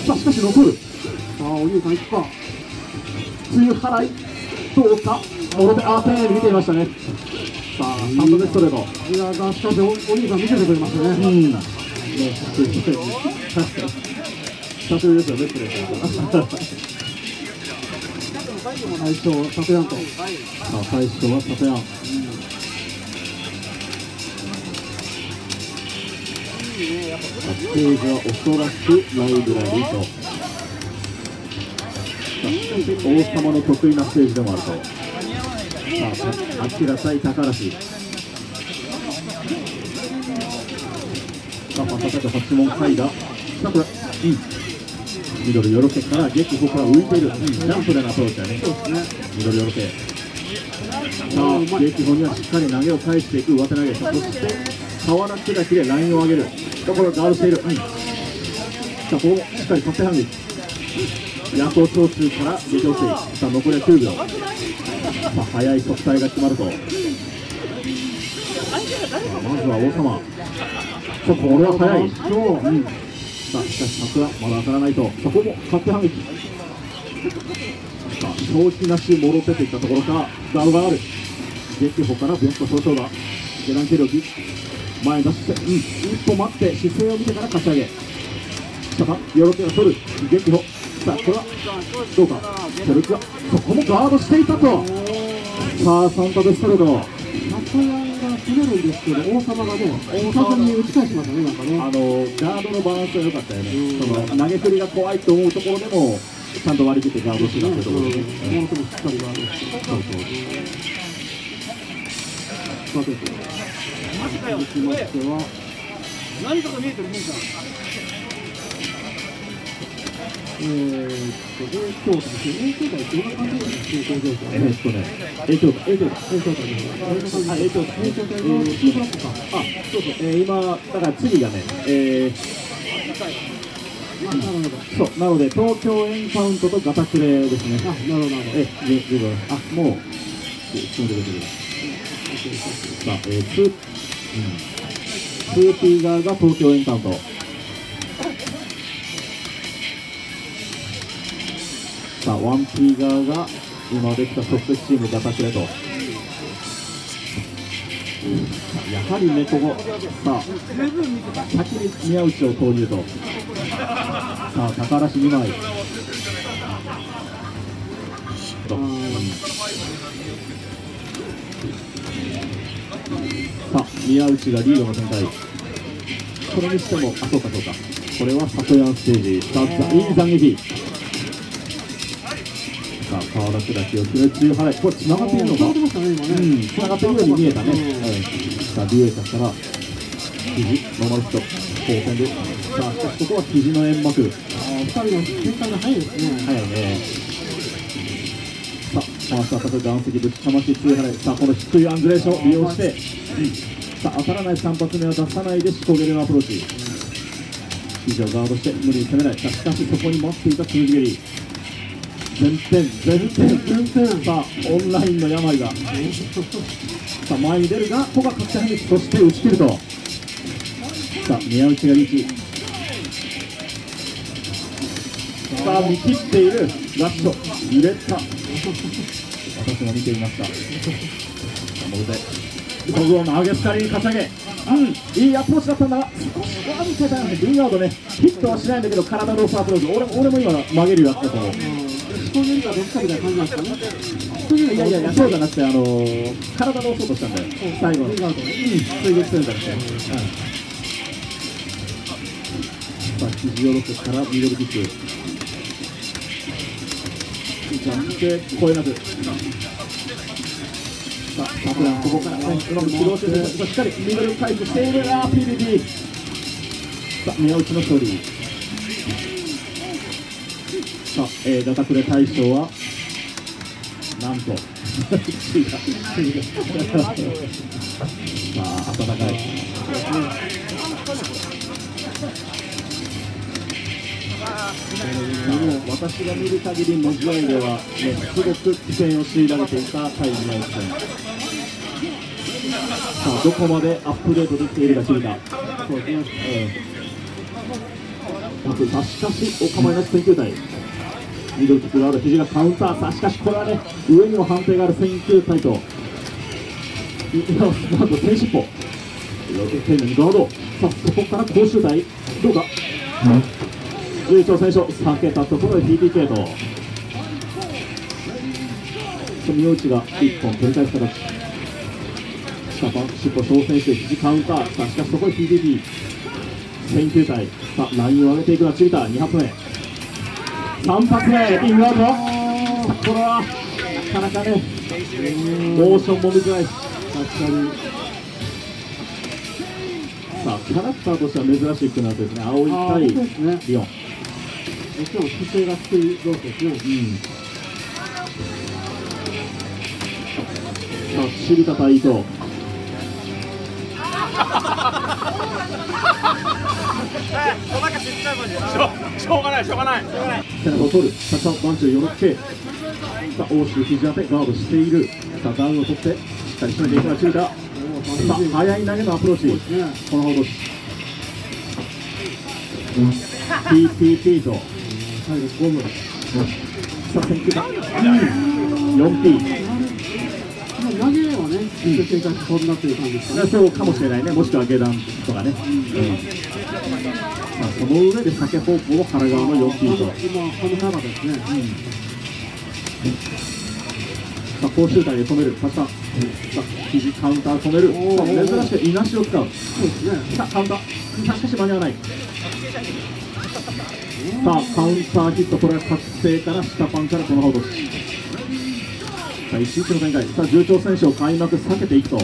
さあしかし残る。さあお兄さんいくか。梅雨払いどうか。もろ手、丁寧に見ていましたね。さあ3度でストレート。いやがしかしお兄さん見せてくれましたね。久しぶりですよね、プレー最初はサトヤンと。さあ最初はサトヤン。ステージはおそらくライブラリーと。しかし王様の得意なステージでもあると。さあアキラ対高梨。さあまた8問回だ。さあこれミドルよろけから激歩から浮いている。ジャンプでのアプローチだね。ミドルよろけ。さあ激歩にはしっかり投げを返していく上手投げ。そして俵砕きでラインを上げるところガードしている。さあここもしっかり縦反撃。夜行長州から激落ち。さあ残りは9秒。さあ速い速体が決まると。まずは王様。これは速い。さあしかし桜まだ当たらないと。そこも縦反撃。さあ正気なしもろ手といったところか。ガードがある。激歩からビョンと早々だ。下段蹴り置き前出して、一歩待って姿勢を見てからかち上げ。さあよろけが取る激歩。さあこれはどうか。セルキはそこもガードしていたと。さあ3打でストレート。サトヤンが攻めるんですけど王様がね王様に打ち返しましたね。なんかねガードのバランスが良かったよね。その投げ振りが怖いと思うところでもちゃんと割り切ってガードしてたってところで、ものすごくしっかりガードして。そうそう。さて続きましては何かが見えてるもんじゃん。京都ですね。京都はどんな感じですか。京都ですね。京都そうそう。今だから次がねそうなので東京エンカウントとガタクレですね。なるほど。もう進んでくれてる。さあ2P 側が東京エンカウント。さあ 1P 側が今できた即席チームガタクレと。やはりねここさあ先に宮内を投入と。さあ高梨2枚。さあ宮内がリードの展開。それにしてもそうかこれはサトヤンステージ。さあいい斬撃。さあ俵砕きを決め中払い。これ繋がっているのか。繋がっているように見えたね。さあデュエタから肘ノーマルヒット後線で。さあしかしここは肘の煙幕。2人の展開が早いですね。早いね。さあファーストアタック岩石ぶちかまし強い払い。さあこの低いアングレーションを利用して、さあ当たらない3発目は出さないで仕込げるのアプローチ。肘をガードして無理に攻めない。しかしそこに待っていたつむじ蹴り。全点。さあオンラインの病がさあ前に出るがここが勝ち反撃。そして打ち切ると。さあ宮内がリーチ。さあ見切っているラッシュ揺れた。私も見ていました。もろ手コグを投げスカリに勝ち上げ。いいアプローチだったんだが少し不安定だよね。リングアウトねヒットはしないんだけど体のローアプローチ。俺も今曲げるよってと思う。人よりかどっちかみたいな感じなんですかね。いやそうじゃなくて体で押そうとしたんだよ最後の。追撃するんだって。さあ肘よろけからミドルキック。ジャンプで超えなく。さあサプランここからうまく起動してしっかりミドル回復している。PVP。さあ宮内の勝利。さあガタクレ大賞はなんとさあ温かい。私が見る限りの試合では、すごく苦戦を強いられていた対宮内戦。さあどこまでアップデートできているか知りたい。 さあしかしお構いなく選球体、ミドルキックがある、肘がカウンター、さあしかしこれはね、上にも判定がある選球体と、なんと天尻尾、丁寧にガード、さあそこから攻守体、どうか、11挑戦者、避けたところで TPK と、宮内が1本取り返す形、下パン、尻尾挑戦して、肘カウンター、さあしかしそこで TPP、選球体、さあラインを上げていくのはチビタ、2発目、3発目、リングアウト、これはなかなかね、モーションも見づらいし、確かに。さあキャラクターとしては珍しいってなってですね、青い対リオン。もちろん姿勢が低い要素ですね。さあチビタ対伊藤。 お腹ちっちゃいもんじゃしょうがない。 背中を取る、さあワンチューよろけ、さあ欧州肘当てガードしている、さあダウンを取ってしっかり締めていくのはチビタ。さあ速い投げのアプローチ、このほどし TPP と最後ゴム、さあ選球だ、4P、投げはね、正解飛んだという感じですかね。そうかもしれないね、もしくは下段とかね。さあその上で先方向を原側の 4P と、今この幅ですね。さあ攻守体で止める、さあ肘カウンター止める、珍しくいなしを使う。さあカウンター、しかし間に合わない。さあカウンターヒット、これは覚醒から下パンからこのハウド。さあ一周の展開、さあ重挑選手を開幕避けていくと、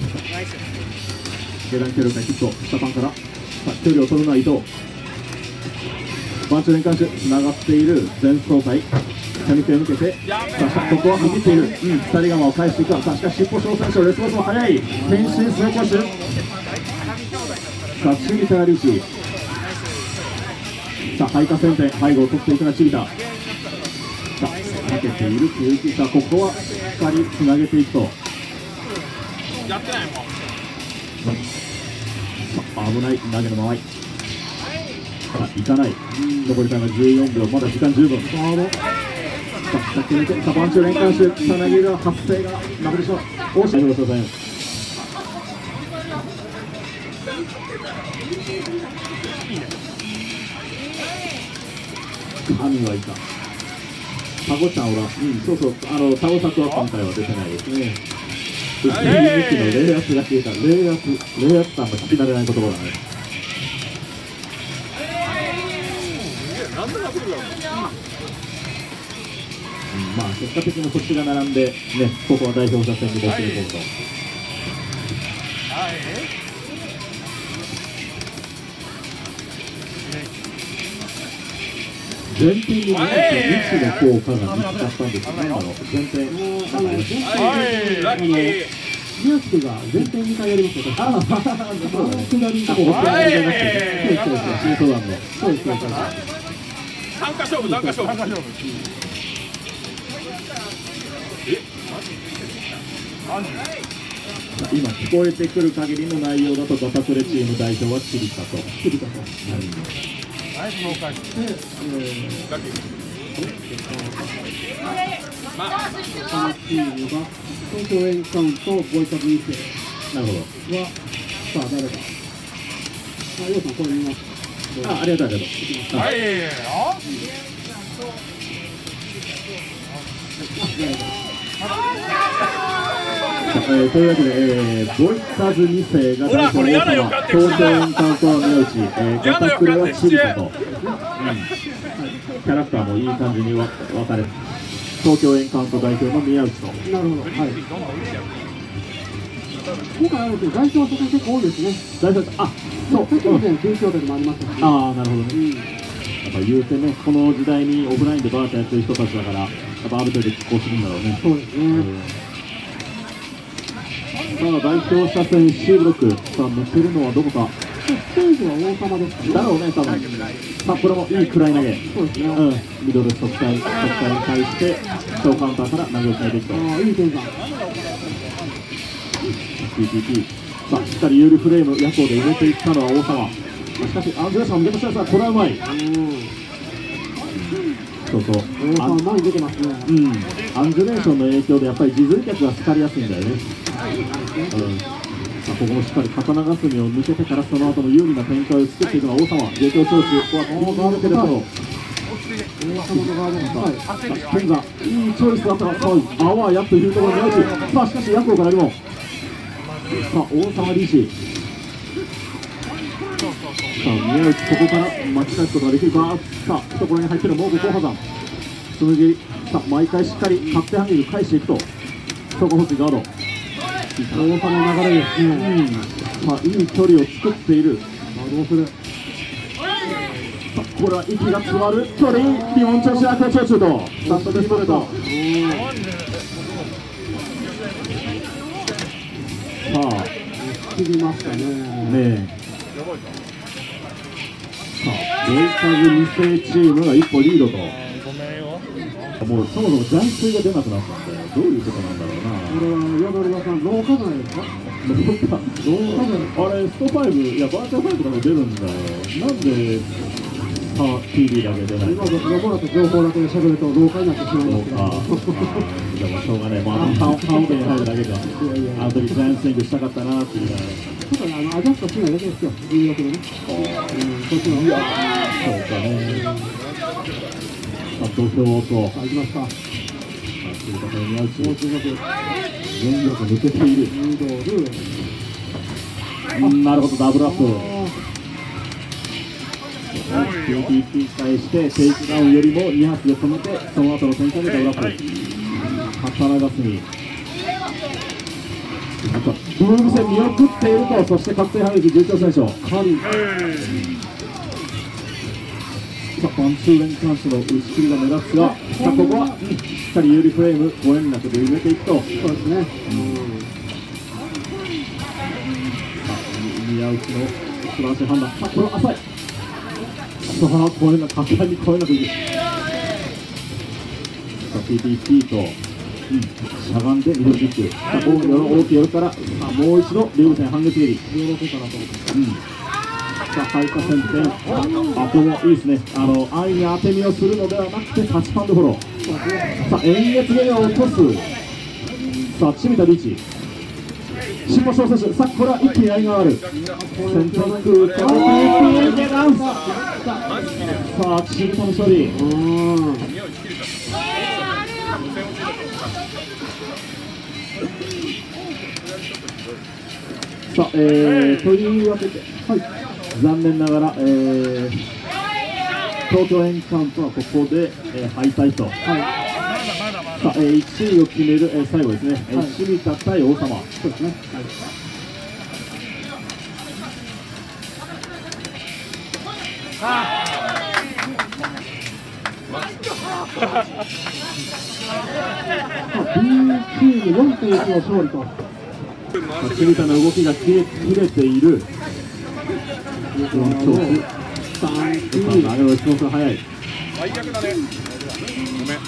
下段距離からヒット、下パンから、さあ距離を取るのは伊藤、バンチュ連関手つながっている前走体、手抜け抜けて、さあここは走っている、2人側を返していく、さあしかし尻尾挑戦手、レスポンスも速い、転身成功手、さあチビタがリーチ、さあ配下戦点、背後を取っていくのはチビタ、さあ避けている空気、さあここはしっかりつなげていくと、 やってないもん。 さあ危ない投げの間合い、さあいかない、残りタイム14秒、まだ時間十分、さあ先にさあバンチュー連関手、さあ投げる発生がなくでしょう、大島広瀬さん。神はいた。タゴちゃんは、そうそう、タゴ作は今回は出てないですね。うちのレイアツが消えた、レイアツさんが聞き慣れない言葉だね。まあ結果的に星が並んで、ね、ここは代表者戦に持っていこうと。前転に何か未知の効果が見つかったんですよね。前転、宮地が前転2回やりますよ。ああ、そうだね。下りの方をやりましたね。そうですね。シートダウンの。そうですね。 参加勝負。 今聞こえてくる限りの内容だと、バタクレチーム代表はチリカと。 ナイスノー返し。このチームが東京エンカウントボイカブ2世。 なるほど。 はさあ誰だ。ヨウさんこれ見ます。 ありがとう。はい。というわけで、ボイカズ2世が代表王様、東京エンカウントは宮内、バタクレはチリカと、キャラクターもいい感じに分かれて、東京エンカウント代表の宮内と。なるほど、はい。今回代表は結構多いですね。代表、そう、さっきの準決勝でもありましたし。なるほどね。やっぱ言うてね、この時代にオフラインでバーッとやってる人たちだから、やっぱある程度拮抗するんだろうね。そうですね。さあ代表者戦 C ブロック、さあ抜けるのはどこか。ステージは王様ですか。だろうね、多分。さあこれもいいくらい投げ。そうですね。ミドル速体に対して小カウンターから投げを変えていくと。いい転換。TPP。さあしっかり有利フレーム、ヤコで入れていったのは王様。さしかしアンジュレーションも出ました。これはうまい。そうそう。 前に出てますね。 アンジュレーションの影響でやっぱり実力客が好かれやすいんだよね。ここもしっかり刀がすみを抜けてからその後の有利な展開を作っていくのは王様。芸当長州、ここはこのガードケレトロ。天山、いいチョイスだったが、あわやというところに宮内。さあ、しかし、ヤコウからにも。さあ、王様リーチ。さあ、宮内、ここから巻き返すことができるか。さあ、懐に入ってるモーグ後破山。つむぎ、さあ、毎回しっかり確定反撃返していくと。そこ欲しいガード。 王様の流れですね。 さあ、いい距離を作っている。 どうする。 これは息が詰まる距離、リモン調子、アクア調子と、スタンドでストレート。さあ、 切りましたね。 さあ、レイカーズ2世チームが一歩リードと。もうそもそもジャンプが出なくなったんで、どういうことなんだろうな。 これは、ヤドルガさん、廊下じゃないですか。 あれ、スト5、いや、バーチャル5とかも出るんだよ。なんで、TV だけ出ない。 今もらった情報だけで喋ると廊下になってしまいますけど。 でもしょうがない。顔面に入るだけか。あの時ジャイアントスイングしたかったなっていうぐらい。 ちょっとアジャストしないだけですよ。16でね。こっちの。 そうかね。土俵と。 行きました。 中華に合うし。全力抜けている。なるほど、ダブルアップ。PTP 返してテイクダウンよりも2発で止めてその後の展開でダブルアップ。刀がすみブーム戦見送っていると。そして確定反撃順調選手カリパンツー連関手の打ち切りが目立つが、さあここはしっかり有利フレームご連絡で埋めていくと。そうですね。宮内の素晴らしい判断。さあこれは浅い。さあこれが簡単に越えなくいく。さあ PTP と、しゃがんでミドルキック。さあ大きい夜からさあもう一度リーグ戦反撃蹴り。さあ排下線点。ここもいいですね。安易に当て身をするのではなくてタッチパンドフォロー。さあ円月ゲーを落とす。さあチビタリーチ新保翔選手。さあこれは一気にラインが上がる。先手の空間さあチビタの勝利。さあというわけで、残念ながら、東京エンカウントはここで、敗退と。さあ、1位を決める、最後ですね、清水田対王様。そうですね。 B チーム 4.1 の勝利と。 清水田の動きが切れている。投げの質問が早い。 最悪だね。ごめん。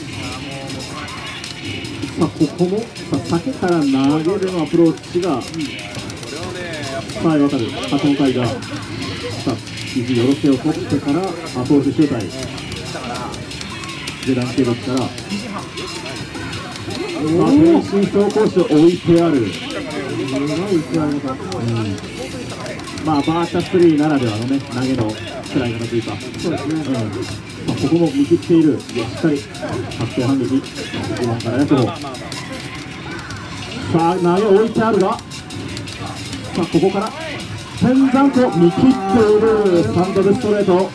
さあここも先から投げるのアプローチがさあ分かる。今回がさあ肘よろせを取ってからアプローチ周体下段蹴るからさあ天心走行手を置いてある。まあバーチャ3ならではのね投げのくらい方というか。そうですね。ここも見切っている。しっかり確定反撃。今からやと。さあ投げ置いてあるが、さあここから天山湖見切っている。サンドでストレート。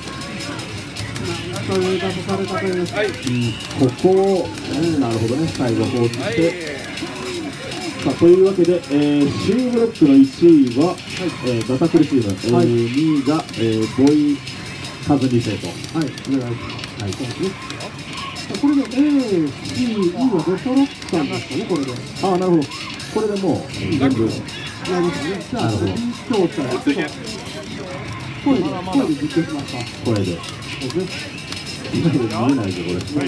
ここを、なるほどね、最後放置して。さあというわけで、C ブロックの1位は、バタクルチーム、2位が、ボイカズ2世と。 はい、お願いします。そうですね。これで A、C、E は出揃ったんですかね、これで。 ああ、なるほど。これでもう全部。 なりますね。じゃあ、今日から声で実験しました。 声で。そうですね。見えないぞ、これ。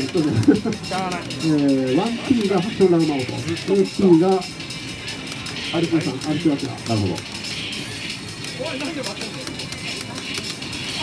1P が湘南真央と、2P がアルキューさん、アルキューアキラ。 なるほど。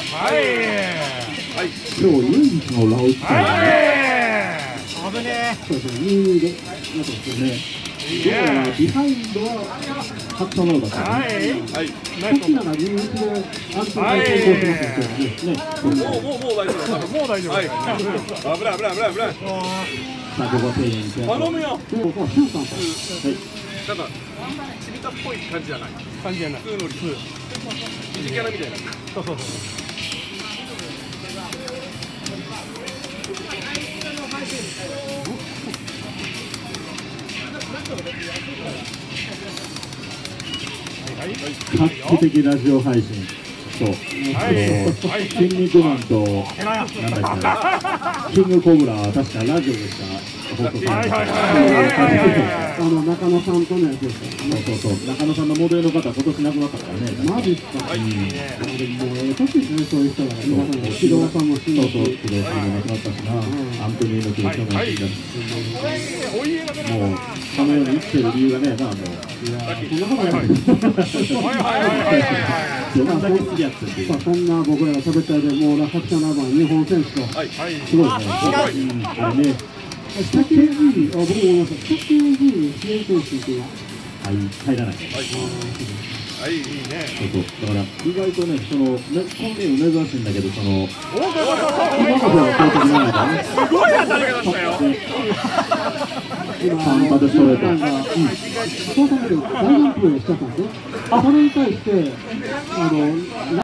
今日唯一のラオウさん。 そうですね、2でやってますよね。 どうやらビハインドは勝ったものだったね。 さっきなら2で安定成功しますよね。 もう大丈夫。危ない。 さあ、ここは丁寧に頼むよ。 で、ここはシュンさんと。 なんかチビタっぽい感じじゃない。普通の理屈。疑似キャラみたいな。 画期的ラジオ配信と、筋肉マンと、なんだっけ、キングコブラは確かラジオでした放送されて中野さんとのやつですか。 そう、中野さんのモデルの方、今年亡くなったからね。 マジっすか。もう年ですね、そういう人が。木戸さんも死んだし。 木戸さんも亡くなったしな、アントニーの木戸さんも亡くなったし、もう、このように生きてる理由がねえな、もう。 そんなことない。 どんだけ好きやってっていう。 そんな僕らが喋ったで、もう落札者ナンバー日本選手と。 すごいですね。これね。 北京 G、僕も思いました。北京 G に支援選手っていうのは入らない。そうだから意外とね、そのコンビーム珍しいんだけど、その今の方が強敵なんだね。 すごい当たり方したよ。 今、 3打でストレート。 そう考えると大ジャンプをしちゃったんですね。それに対して